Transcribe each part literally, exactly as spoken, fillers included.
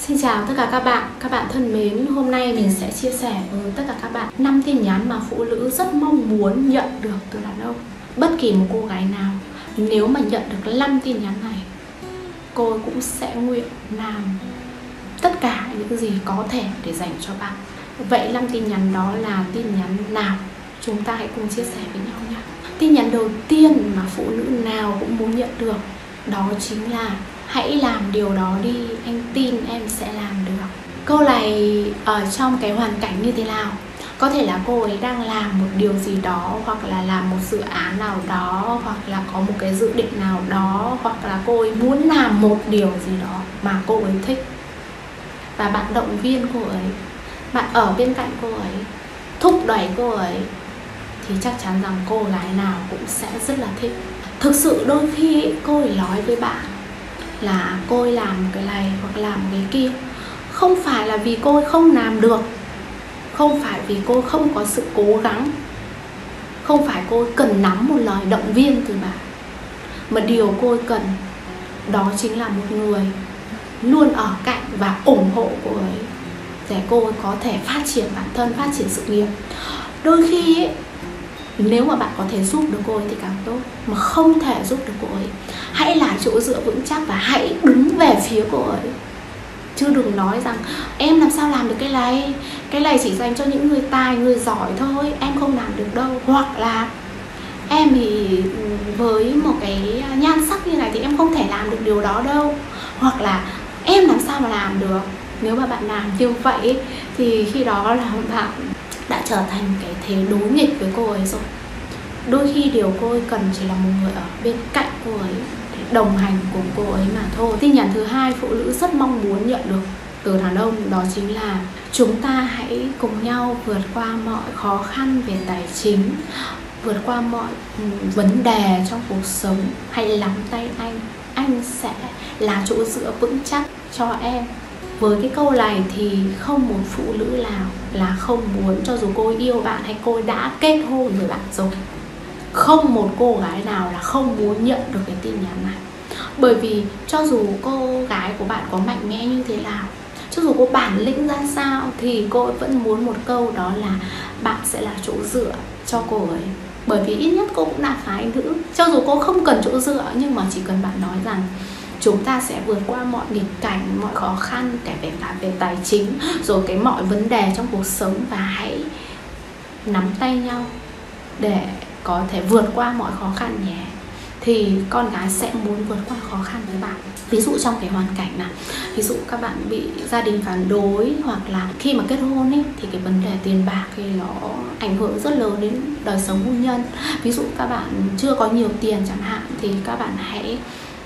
Xin chào tất cả các bạn, các bạn thân mến. Hôm nay mình sẽ chia sẻ với tất cả các bạn năm tin nhắn mà phụ nữ rất mong muốn nhận được từ đàn ông. Bất kỳ một cô gái nào, nếu mà nhận được năm tin nhắn này, cô ấy cũng sẽ nguyện làm tất cả những gì có thể để dành cho bạn. Vậy năm tin nhắn đó là tin nhắn nào? Chúng ta hãy cùng chia sẻ với nhau nhé. Tin nhắn đầu tiên mà phụ nữ nào cũng muốn nhận được đó chính là: hãy làm điều đó đi, anh tin em sẽ làm được. Câu này ở trong cái hoàn cảnh như thế nào? Có thể là cô ấy đang làm một điều gì đó, hoặc là làm một dự án nào đó, hoặc là có một cái dự định nào đó, hoặc là cô ấy muốn làm một điều gì đó mà cô ấy thích. Và bạn động viên cô ấy, bạn ở bên cạnh cô ấy, thúc đẩy cô ấy, thì chắc chắn rằng cô gái nào cũng sẽ rất là thích. Thực sự đôi khi cô ấy nói với bạn là cô ấy làm cái này hoặc làm cái kia, không phải là vì cô ấy không làm được, không phải vì cô không có sự cố gắng, không phải cô ấy cần nắm một lời động viên từ bạn, mà điều cô ấy cần đó chính là một người luôn ở cạnh và ủng hộ cô ấy để cô ấy có thể phát triển bản thân, phát triển sự nghiệp. Đôi khi ấy, nếu mà bạn có thể giúp được cô ấy thì càng tốt, mà không thể giúp được cô ấy, hãy là chỗ dựa vững chắc và hãy đứng về phía cô ấy. Chứ đừng nói rằng em làm sao làm được cái này, cái này chỉ dành cho những người tài, người giỏi thôi, em không làm được đâu. Hoặc là em thì với một cái nhan sắc như này thì em không thể làm được điều đó đâu. Hoặc là em làm sao mà làm được. Nếu mà bạn làm như vậy thì khi đó là bạn đã trở thành cái thế đối nghịch với cô ấy rồi. Đôi khi điều cô ấy cần chỉ là một người ở bên cạnh cô ấy, để đồng hành cùng cô ấy mà thôi. Tin nhắn thứ hai phụ nữ rất mong muốn nhận được từ đàn ông đó chính là: chúng ta hãy cùng nhau vượt qua mọi khó khăn về tài chính, vượt qua mọi vấn đề trong cuộc sống. Hãy nắm tay anh, anh sẽ là chỗ dựa vững chắc cho em. Với cái câu này thì không một phụ nữ nào là không muốn, cho dù cô ấy yêu bạn hay cô ấy đã kết hôn với bạn rồi, không một cô gái nào là không muốn nhận được cái tin nhắn này. Bởi vì cho dù cô gái của bạn có mạnh mẽ như thế nào, cho dù có bản lĩnh ra sao, thì cô ấy vẫn muốn một câu, đó là bạn sẽ là chỗ dựa cho cô ấy. Bởi vì ít nhất cô cũng là phái nữ. Cho dù cô không cần chỗ dựa, nhưng mà chỉ cần bạn nói rằng chúng ta sẽ vượt qua mọi nghịch cảnh, mọi khó khăn, kể cả về tài chính, rồi cái mọi vấn đề trong cuộc sống, và hãy nắm tay nhau để có thể vượt qua mọi khó khăn nhé, thì con gái sẽ muốn vượt qua khó khăn với bạn. Ví dụ trong cái hoàn cảnh này, ví dụ các bạn bị gia đình phản đối, hoặc là khi mà kết hôn ấy, thì cái vấn đề tiền bạc thì nó ảnh hưởng rất lớn đến đời sống hôn nhân. Ví dụ các bạn chưa có nhiều tiền chẳng hạn, thì các bạn hãy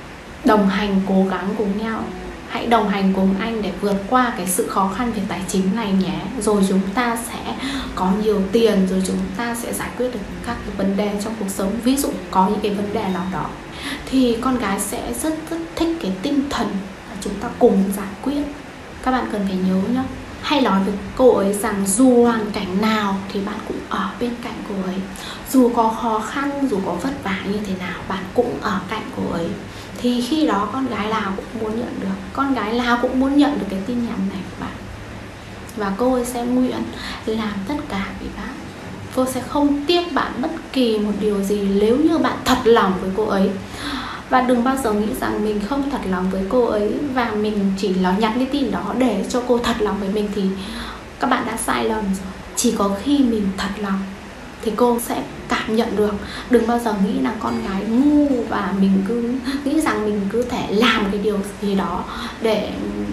đồng hành, cố gắng cùng nhau. Hãy đồng hành cùng anh để vượt qua cái sự khó khăn về tài chính này nhé. Rồi chúng ta sẽ có nhiều tiền, rồi chúng ta sẽ giải quyết được các cái vấn đề trong cuộc sống. Ví dụ có những cái vấn đề nào đó thì con gái sẽ rất rất thích cái tinh thần là chúng ta cùng giải quyết. Các bạn cần phải nhớ nhé. Hay nói với cô ấy rằng dù hoàn cảnh nào thì bạn cũng ở bên cạnh cô ấy. Dù có khó khăn, dù có vất vả như thế nào, bạn cũng ở cạnh cô ấy. Thì khi đó con gái nào cũng muốn nhận được, con gái nào cũng muốn nhận được cái tin nhắn này của bạn. Và cô ấy sẽ nguyện làm tất cả vì bạn. Cô sẽ không tiếc bạn bất kỳ một điều gì nếu như bạn thật lòng với cô ấy. Và đừng bao giờ nghĩ rằng mình không thật lòng với cô ấy và mình chỉ là nhắn cái tin đó để cho cô thật lòng với mình, thì các bạn đã sai lầm rồi. Chỉ có khi mình thật lòng thì cô sẽ cảm nhận được. Đừng bao giờ nghĩ là con gái ngu và mình cứ nghĩ rằng mình cứ thể làm cái điều gì đó để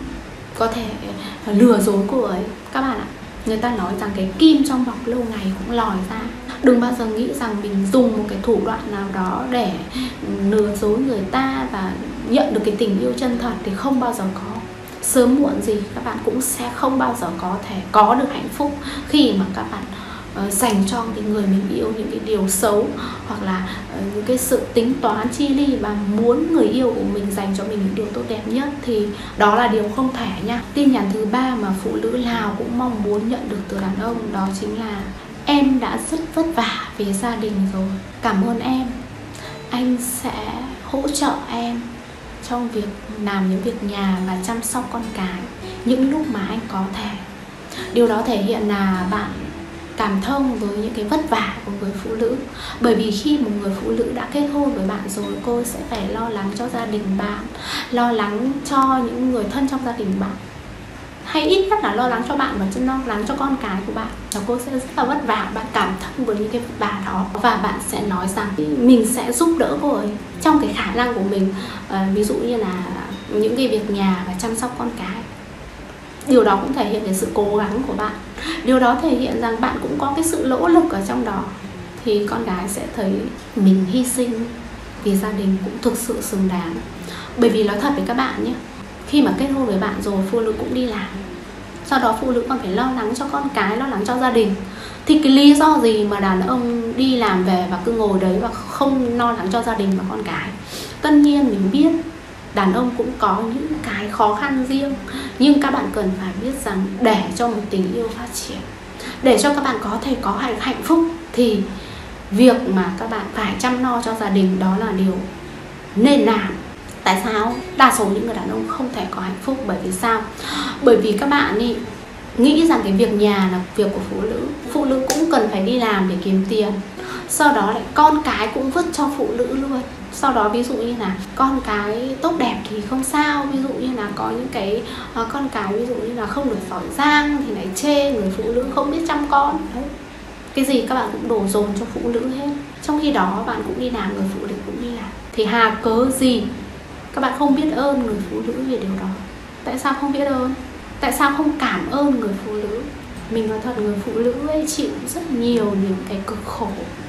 có thể lừa dối cô ấy. Các bạn ạ, người ta nói rằng cái kim trong bọc lâu ngày cũng lòi ra. Đừng bao giờ nghĩ rằng mình dùng một cái thủ đoạn nào đó để lừa dối người ta và nhận được cái tình yêu chân thật thì không bao giờ có. Sớm muộn gì các bạn cũng sẽ không bao giờ có thể có được hạnh phúc khi mà các bạn Uh, dành cho cái người mình yêu những cái điều xấu, hoặc là uh, những cái sự tính toán chi ly và muốn người yêu của mình dành cho mình những điều tốt đẹp nhất, thì đó là điều không thể nha. Tin nhắn thứ ba mà phụ nữ nào cũng mong muốn nhận được từ đàn ông đó chính là: em đã rất vất vả vì gia đình rồi, cảm ơn em, anh sẽ hỗ trợ em trong việc làm những việc nhà và chăm sóc con cái những lúc mà anh có thể. Điều đó thể hiện là bạn cảm thông với những cái vất vả của người phụ nữ. Bởi vì khi một người phụ nữ đã kết hôn với bạn rồi, cô sẽ phải lo lắng cho gia đình bạn, lo lắng cho những người thân trong gia đình bạn, hay ít nhất là lo lắng cho bạn và lo lắng cho con cái của bạn. Và cô sẽ rất là vất vả. Bạn cảm thông với những cái vất vả đó và bạn sẽ nói rằng mình sẽ giúp đỡ cô ấy trong cái khả năng của mình. à, Ví dụ như là những cái việc nhà và chăm sóc con cái. Điều đó cũng thể hiện cái sự cố gắng của bạn. Điều đó thể hiện rằng bạn cũng có cái sự nỗ lực ở trong đó. Thì con gái sẽ thấy mình hy sinh vì gia đình cũng thực sự xứng đáng. Bởi vì nói thật với các bạn nhé, khi mà kết hôn với bạn rồi, phụ nữ cũng đi làm, sau đó phụ nữ còn phải lo lắng cho con cái, lo lắng cho gia đình. Thì cái lý do gì mà đàn ông đi làm về và cứ ngồi đấy và không lo lắng cho gia đình và con cái? Tất nhiên mình biết đàn ông cũng có những cái khó khăn riêng, nhưng các bạn cần phải biết rằng để cho một tình yêu phát triển, để cho các bạn có thể có hạnh hạnh phúc, thì việc mà các bạn phải chăm lo cho gia đình đó là điều nên làm. Tại sao đa số những người đàn ông không thể có hạnh phúc? Bởi vì sao? Bởi vì các bạn ý nghĩ rằng cái việc nhà là việc của phụ nữ. Phụ nữ cũng cần phải đi làm để kiếm tiền. Sau đó lại con cái cũng vứt cho phụ nữ luôn. Sau đó ví dụ như là con cái tốt đẹp thì không sao. Ví dụ như là có những cái uh, con cái ví dụ như là không được giỏi giang thì lại chê người phụ nữ không biết chăm con. Đấy. Cái gì các bạn cũng đổ dồn cho phụ nữ hết. Trong khi đó bạn cũng đi làm, người phụ nữ cũng đi làm. Thì hà cớ gì các bạn không biết ơn người phụ nữ về điều đó? Tại sao không biết ơn? Tại sao không cảm ơn người phụ nữ? Mình nói thật, người phụ nữ ấy chịu rất nhiều những cái cực khổ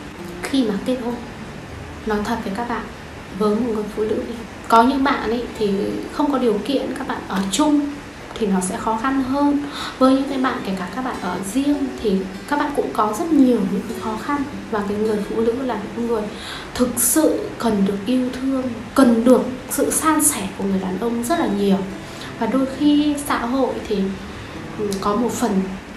khi mà kết hôn. Nói thật với các bạn, với một người phụ nữ thì có những bạn ấy thì không có điều kiện, các bạn ở chung thì nó sẽ khó khăn hơn. Với những cái bạn, kể cả các bạn ở riêng, thì các bạn cũng có rất nhiều những cái khó khăn. Và cái người phụ nữ là những người thực sự cần được yêu thương, cần được sự san sẻ của người đàn ông rất là nhiều. Và đôi khi xã hội thì có một phần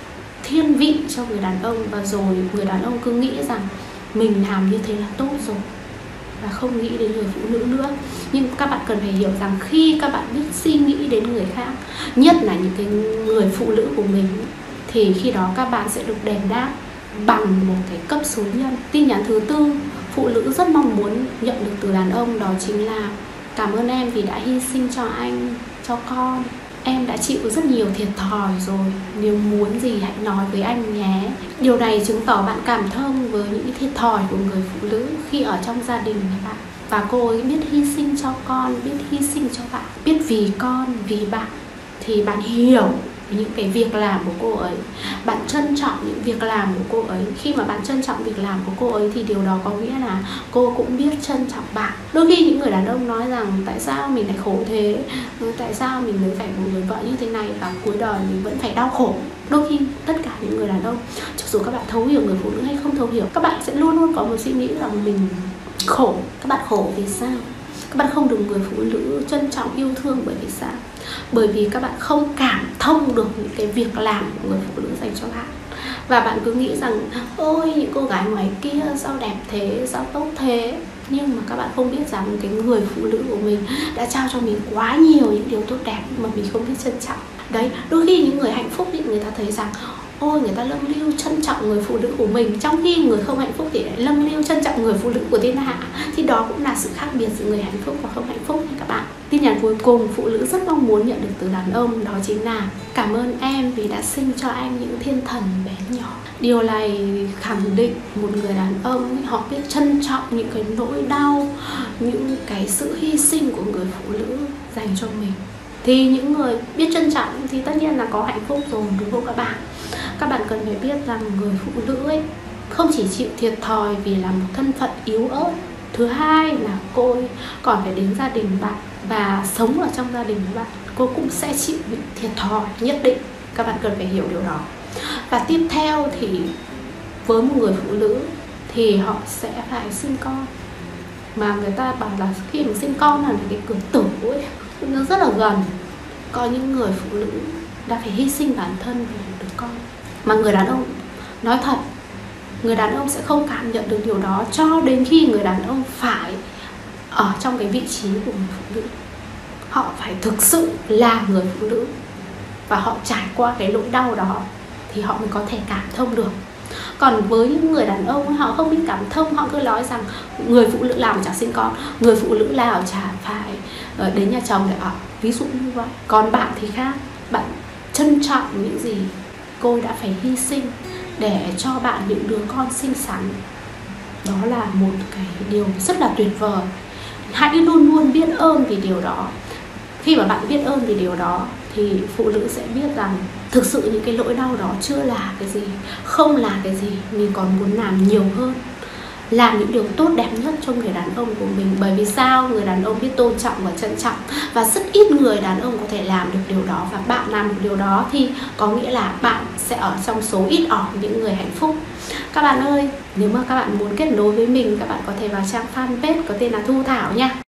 thiên vị cho người đàn ông, và rồi người đàn ông cứ nghĩ rằng mình làm như thế là tốt rồi và không nghĩ đến người phụ nữ nữa. Nhưng các bạn cần phải hiểu rằng khi các bạn biết suy nghĩ đến người khác, nhất là những cái người phụ nữ của mình, thì khi đó các bạn sẽ được đền đáp bằng một cái cấp số nhân. Tin nhắn thứ tư phụ nữ rất mong muốn nhận được từ đàn ông, đó chính là: cảm ơn em vì đã hy sinh cho anh, cho con. Em đã chịu rất nhiều thiệt thòi rồi, nếu muốn gì hãy nói với anh nhé. Điều này chứng tỏ bạn cảm thông với những thiệt thòi của người phụ nữ khi ở trong gia đình của bạn. Và cô ấy biết hy sinh cho con, biết hy sinh cho bạn, biết vì con, vì bạn. Thì bạn hiểu những cái việc làm của cô ấy, bạn trân trọng những việc làm của cô ấy. Khi mà bạn trân trọng việc làm của cô ấy thì điều đó có nghĩa là cô cũng biết trân trọng bạn. Đôi khi những người đàn ông nói rằng tại sao mình lại khổ thế, tại sao mình mới phải một người vợ như thế này và cuối đời mình vẫn phải đau khổ. Đôi khi tất cả những người đàn ông, cho dù các bạn thấu hiểu người phụ nữ hay không thấu hiểu, các bạn sẽ luôn luôn có một suy nghĩ rằng mình khổ. Các bạn khổ vì sao? Các bạn không được người phụ nữ trân trọng yêu thương bởi vì sao? Bởi vì các bạn không cảm thông được những cái việc làm của người phụ nữ dành cho bạn. Và bạn cứ nghĩ rằng ôi những cô gái ngoài kia sao đẹp thế, sao tốt thế. Nhưng mà các bạn không biết rằng cái người phụ nữ của mình đã trao cho mình quá nhiều những điều tốt đẹp mà mình không biết trân trọng. Đấy, đôi khi những người hạnh phúc thì người ta thấy rằng ôi người ta nâng niu trân trọng người phụ nữ của mình, trong khi người không hạnh phúc thì lại nâng niu trân trọng người phụ nữ của thiên hạ. Thì đó cũng là sự khác biệt giữa người hạnh phúc và không hạnh phúc nha các bạn. Tin nhắn cuối cùng phụ nữ rất mong muốn nhận được từ đàn ông, đó chính là: cảm ơn em vì đã sinh cho anh những thiên thần bé nhỏ. Điều này khẳng định một người đàn ông họ biết trân trọng những cái nỗi đau, những cái sự hy sinh của người phụ nữ dành cho mình. Thì những người biết trân trọng thì tất nhiên là có hạnh phúc rồi, đúng không các bạn? Các bạn cần phải biết rằng người phụ nữ ấy không chỉ chịu thiệt thòi vì là một thân phận yếu ớt. Thứ hai là cô ấy còn phải đến gia đình bạn và sống ở trong gia đình của bạn. Cô cũng sẽ chịu bị thiệt thòi nhất định. Các bạn cần phải hiểu điều đó. Và tiếp theo thì với một người phụ nữ thì họ sẽ phải sinh con. Mà người ta bảo là khi mà sinh con là cái cửa tử ấy, nó rất là gần. Có những người phụ nữ đã phải hy sinh bản thân vì một đứa con. Mà người đàn ông, nói thật, người đàn ông sẽ không cảm nhận được điều đó cho đến khi người đàn ông phải ở trong cái vị trí của người phụ nữ. họ phải thực sự là người phụ nữ và họ trải qua cái nỗi đau đó thì họ mới có thể cảm thông được. Còn với những người đàn ông họ không biết cảm thông, họ cứ nói rằng người phụ nữ làm chả sinh con, người phụ nữ nào chả phải đến nhà chồng để ở, ví dụ như vậy. Còn bạn thì khác, bạn trân trọng những gì cô đã phải hy sinh để cho bạn những đứa con xinh xắn. Đó là một cái điều rất là tuyệt vời. Hãy luôn luôn biết ơn vì điều đó. Khi mà bạn biết ơn vì điều đó thì phụ nữ sẽ biết rằng thực sự những cái nỗi đau đó chưa là cái gì, không là cái gì, mình còn muốn làm nhiều hơn, làm những điều tốt đẹp nhất cho người đàn ông của mình. Bởi vì sao? Người đàn ông biết tôn trọng và trân trọng, và rất ít người đàn ông có thể làm được điều đó. Và bạn làm được điều đó thì có nghĩa là bạn sẽ ở trong số ít ỏi những người hạnh phúc. Các bạn ơi, nếu mà các bạn muốn kết nối với mình, các bạn có thể vào trang fanpage có tên là Thu Thảo nha.